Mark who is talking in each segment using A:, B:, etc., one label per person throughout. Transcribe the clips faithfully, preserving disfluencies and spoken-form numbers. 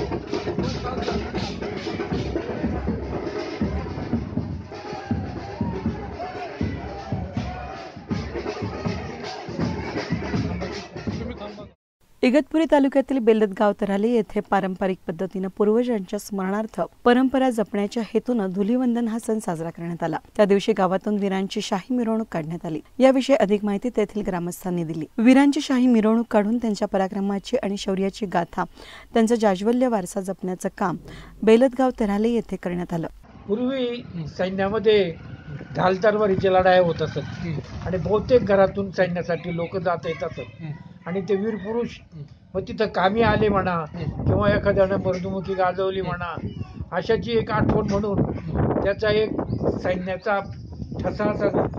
A: इगतपुरी तालुक्यातील बेलदगाव तराली येथे पारंपरिक पद्धतीने पूर्वजांच्या स्मरणार्थ परंपरा जपण्याच्या हेतूने धुलीवंदन हा सण साजरा करण्यात आला। त्या दिवशी गावातून वीरांची शाही मिरवणूक काढण्यात आली। याविषयी अधिक माहिती तेथील ग्रामस्थांनी दिली। वीरांची शाही मिरवणूक काढून त्यांच्या पराक्रमाची आणि शौर्याची गाथा, त्यांचा जाज्वल्य वारसा जपण्याचे काम बेलदगाव तराली येथे करण्यात आले।
B: पूर्वी सैन्यामध्ये ढाल तलवारीच्या लढाया होत असत आणि बहुतेक घरातून सैन्यासाठी लोक जात येत असत आणि ते वीर पुरुष मग तिथं कामी आले म्हणा किंवा एखाद्याने मर्दुमुखी गाजवली म्हणा, अशाची एक आठवण म्हणून त्याचा एक सैन्याचा ठसा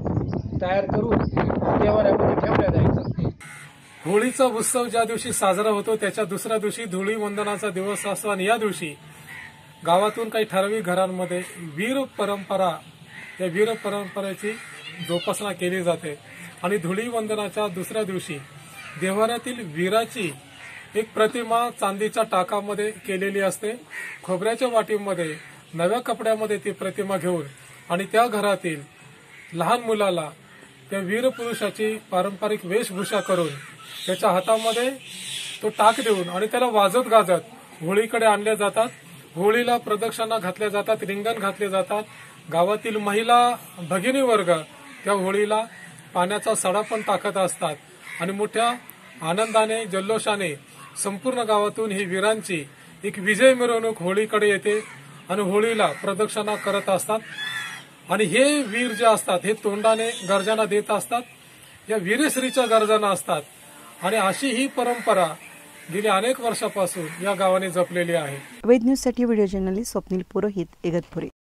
B: तयार करून देवाऱ्यामध्ये ठेवला जायचा।
C: होळीचा उत्सव ज्या दिवशी साजरा होतो त्याच्या दुसऱ्या दिवशी धुलीवंदनाचा दिवस असतो आणि या दिवशी गावातून काही ठराविक घरांमध्ये वीर परंपरा या वीर परंपरेची जोपासना केली जाते आणि धुलीवंदनाच्या दुसऱ्या दिवशी देव्हाऱ्यातील वीराची एक प्रतिमा चांदीच्या टाकामध्ये केलेली असते। खोबऱ्याच्या वाटीमध्ये नव्या कपड्यामध्ये ती प्रतिमा घेऊन आणि त्या घरातील लहान मुलाला त्या वीर पुरुषाची पारंपरिक वेशभूषा करून त्याच्या हातामध्ये तो टाक देऊन आणि त्याला वाजत गाजत होळीकडे आणले जातात। होळीला प्रदक्षिणा घातल्या जातात, रिंगण घातले जातात। गावातील महिला भगिनी वर्ग त्या होळीला पाण्याचा सडा पण टाकत असतात आणि मोठ्या आनंदाने जल्लोषाने संपूर्ण गावातून ही वीरांची एक विजय मिरवणूक होळीकडे येते आणि होळीला प्रदक्षिणा करत असतात आणि हे वीर जे असतात हे तोंडाने गर्जना देत असतात, या वीरश्रीच्या गर्जना असतात आणि अशी ही परंपरा गेली अनेक वर्षापासून या गावाने जपलेली आहे।
A: वेद न्यूज साठी व्हिडिओ जर्नलिस्ट स्वप्नील पुरोहित, इगतपुरी।